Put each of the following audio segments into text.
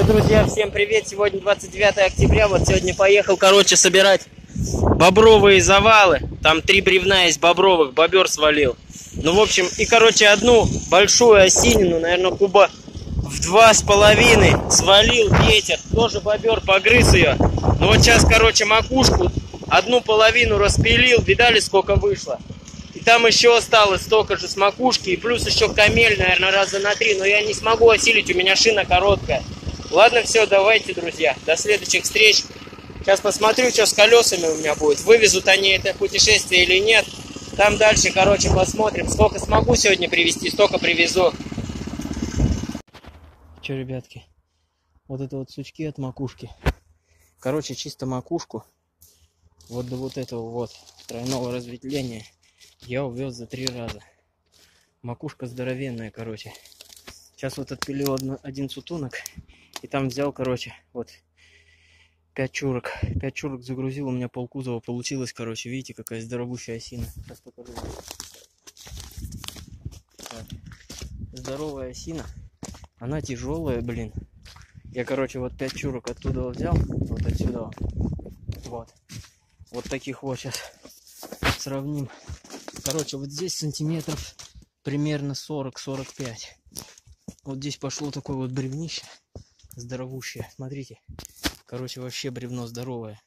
Друзья, всем привет! Сегодня 29 октября. Вот сегодня поехал, собирать бобровые завалы. Там 3 бревна есть бобровых, бобер свалил. Ну, в общем, и, одну большую осинину, наверное, куба в 2,5 свалил ветер. Тоже бобер погрыз ее. Ну, вот сейчас, макушку, одну половину распилил. Видали, сколько вышло? И там еще осталось столько же с макушки. И плюс еще камель, наверное, раза на 3. Но я не смогу осилить, у меня шина короткая. Ладно, все, давайте, друзья, до следующих встреч. Сейчас посмотрю, что с колесами у меня будет. Вывезут они это путешествие или нет. Там дальше, посмотрим. Сколько смогу сегодня привезти, столько привезу. Че, ребятки, вот это вот сучки от макушки. Чисто макушку. Вот до вот этого вот тройного разветвления я увез за 3 раза. Макушка здоровенная, Сейчас вот отпилил один сутунок. И там взял, вот 5 чурок. 5 чурок загрузил, у меня полкузова получилось, видите, какая здоровущая осина. Сейчас покажу вам. Так. Здоровая осина. Она тяжелая, блин. Я, вот 5 чурок оттуда взял, вот отсюда. Вот. Вот таких вот сейчас сравним. Вот здесь сантиметров примерно 40-45. Вот здесь пошло такое вот бревнище. Здоровущее. Смотрите. Вообще бревно здоровое.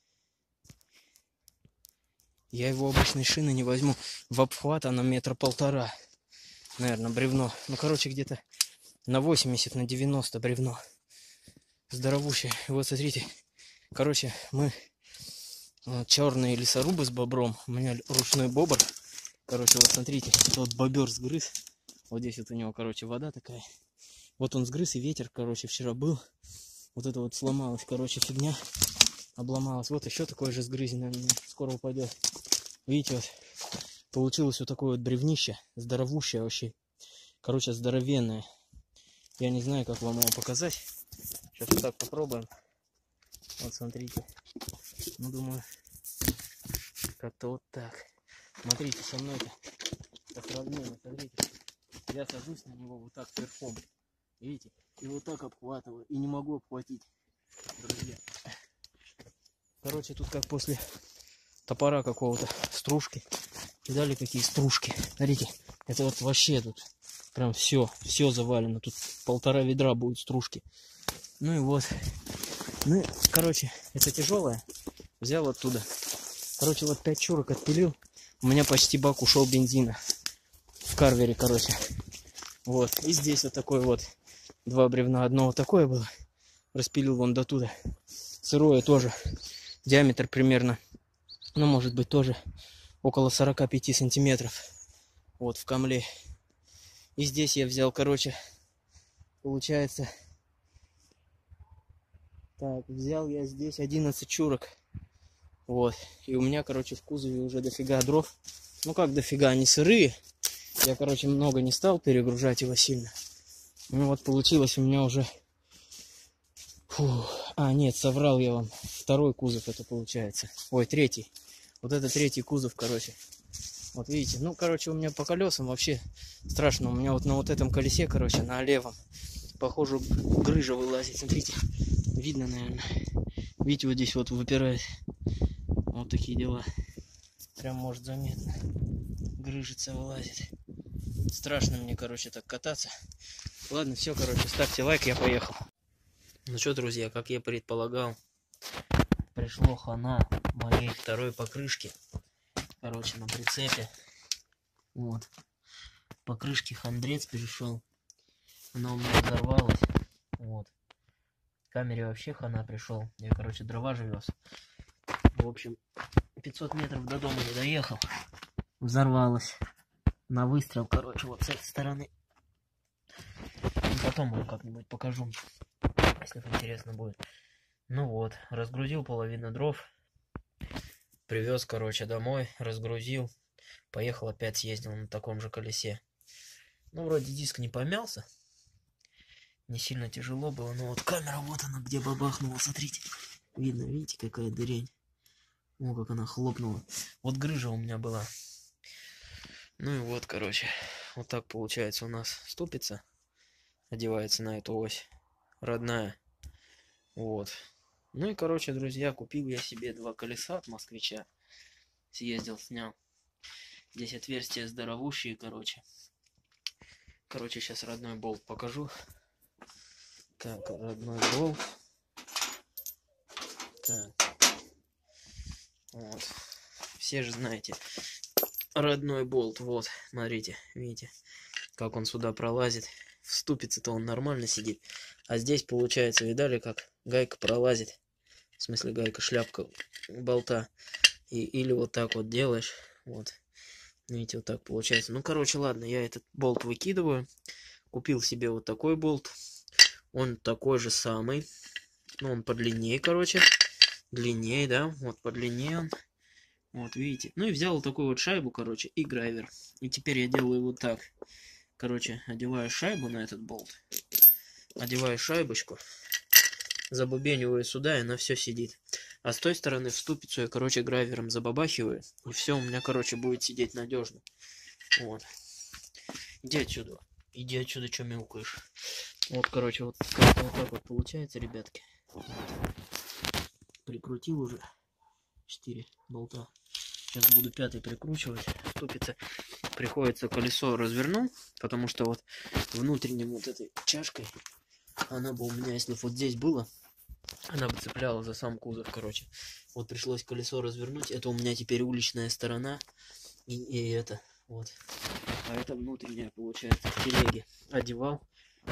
Я его обычной шины не возьму. В обхват она 1,5 метра. Наверное, бревно. Ну, где-то на 80, на 90 бревно. Здоровущее. И вот смотрите. Мы черные лесорубы с бобром. У меня ручной бобр. Вот смотрите. Вот бобер сгрыз. Вот здесь вот у него, вода такая. Вот он сгрыз, и ветер, вчера был. Вот это вот сломалась, фигня. Обломалась. Вот еще такое же сгрызенное. Скоро упадет. Видите, вот. Получилось вот такое вот бревнище. Здоровущее вообще. Здоровенное. Я не знаю, как вам его показать. Сейчас вот так попробуем. Вот смотрите. Ну, думаю, как-то вот так. Смотрите, со мной-то. По сравнению, смотрите. Я сажусь на него вот так верхом. Видите? И вот так обхватываю. И не могу обхватить, друзья. Тут как после топора какого-то. Стружки. Видали, какие стружки? Смотрите. Это вот вообще тут прям все завалено. Тут 1,5 ведра будет стружки. Ну и вот. Ну, это тяжелое. Взял оттуда. Вот 5 чурок отпилил. У меня почти бак ушел бензина. В карвере, Вот. И здесь вот такой вот 2 бревна. Одно вот такое было. Распилил вон до туда. Сырое тоже. Диаметр примерно, ну, может быть, тоже около 45 сантиметров. Вот в камле. И здесь я взял, получается. Так, взял я здесь 11 чурок. Вот. И у меня, в кузове уже дофига дров. Ну, как дофига, они сырые. Я, много не стал перегружать его сильно. Ну, вот получилось у меня уже... нет, соврал я вам. 2-й кузов это получается. Ой, 3-й. Вот это 3-й кузов, Вот видите. Ну, у меня по колесам вообще страшно. У меня вот на вот этом колесе, на левом, похоже, грыжа вылазит. Смотрите. Видно, наверное. Видите, вот здесь вот выпирает. Вот такие дела. Прям, может, заметно. Грыжица вылазит. Страшно мне, так кататься. Ладно, все, ставьте лайк, я поехал. Ну что, друзья, как я предполагал, пришло хана моей 2-й покрышки. На прицепе. Вот. Покрышки хандрец пришел. Она у меня взорвалась. Вот. В камере вообще хана пришел. Я, дрова же вез. В общем, 500 метров до дома не доехал. Взорвалась. На выстрел, вот с этой стороны. Потом вам как-нибудь покажу, если интересно будет. Ну вот, разгрузил половину дров. Привез, домой, разгрузил. Поехал, опять съездил на таком же колесе. Ну, вроде диск не помялся. Не сильно тяжело было, но вот камера, вот она, где бабахнула, смотрите. Видно, видите, какая дырень. О, как она хлопнула. Вот грыжа у меня была. Ну и вот, вот так получается у нас ступица. Одевается на эту ось. Родная. Вот. Ну и, короче, друзья, купил я себе 2 колеса от Москвича. Съездил, снял. Здесь отверстия здоровущие, короче. Короче, сейчас родной болт покажу. Так, родной болт. Так. Вот. Все же знаете. Родной болт. Вот, смотрите, видите, как он сюда пролазит. В ступице-то он нормально сидит. А здесь, получается, видали, как гайка пролазит. В смысле, гайка, шляпка болта. Или вот так вот делаешь. Вот. Видите, вот так получается. Ну, короче, ладно, я этот болт выкидываю. Купил себе вот такой болт. Он такой же самый. Ну, он подлиннее, короче. Длиннее, да. Вот подлиннее он. Вот, видите. Ну и взял вот такую вот шайбу, короче, и грайвер. И теперь я делаю вот так. Короче, одеваю шайбу на этот болт. Одеваю шайбочку. Забубениваю сюда, и она все сидит. А с той стороны в ступицу я, короче, грайвером забабахиваю. И все у меня, короче, будет сидеть надежно. Вот. Иди отсюда. Иди отсюда, что мяукаешь. Вот, короче, вот так вот получается, ребятки. Вот. Прикрутил уже 4 болта. Сейчас буду 5-й прикручивать. Ступица. Приходится колесо развернул, потому что вот внутренним вот этой чашкой, она бы у меня, если вот здесь было, она бы цепляла за сам кузов, короче. Вот пришлось колесо развернуть. Это у меня теперь уличная сторона. И это, вот. А это внутренняя, получается, в телеге. Одевал,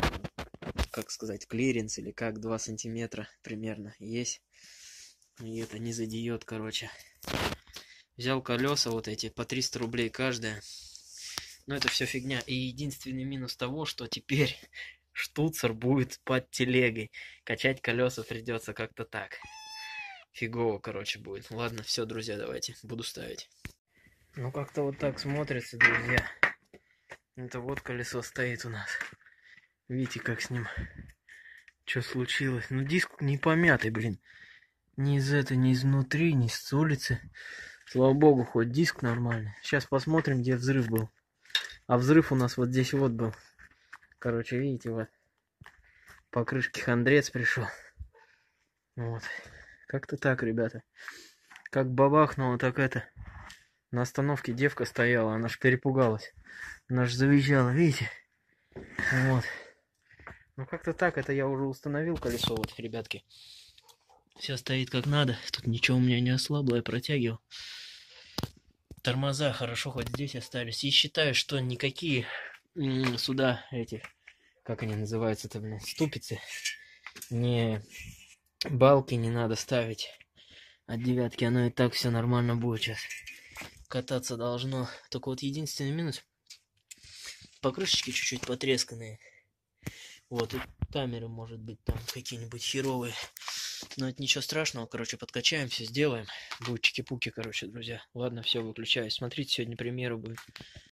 как сказать, клиренс или как, 2 сантиметра примерно есть. И это не задеет, короче. Взял колеса вот эти, по 300 рублей каждая. Но это все фигня. И единственный минус того, что теперь штуцер будет под телегой. Качать колеса придется как-то так. Фигово, короче, будет. Ладно, все, друзья, давайте. Буду ставить. Ну, как-то вот так смотрится, друзья. Это вот колесо стоит у нас. Видите, как с ним... Что случилось? Ну, диск не помятый, блин. Ни ни изнутри, ни с улицы. Слава богу, хоть диск нормальный. Сейчас посмотрим, где взрыв был. А взрыв у нас вот здесь вот был. Короче, видите, вот. По крышке хандрец пришел. Вот. Как-то так, ребята. Как бабахнуло, так это... На остановке девка стояла, она ж перепугалась. Она ж завизжала, видите? Вот. Ну, как-то так, это я уже установил колесо, вот, ребятки. Все стоит как надо. Тут ничего у меня не ослабло, я протягивал. Тормоза хорошо хоть здесь остались. И считаю, что никакие сюда эти, как они называются-то, блин, ступицы, не балки не надо ставить от девятки. Оно и так все нормально будет сейчас. Кататься должно. Только вот единственный минус. Покрышечки чуть-чуть потресканные. Вот, и камеры, может быть, там какие-нибудь херовые. Но это ничего страшного, короче, подкачаем, все сделаем. Будет чики-пуки, короче, друзья. Ладно, все, выключаю. Смотрите, сегодня премьера будет.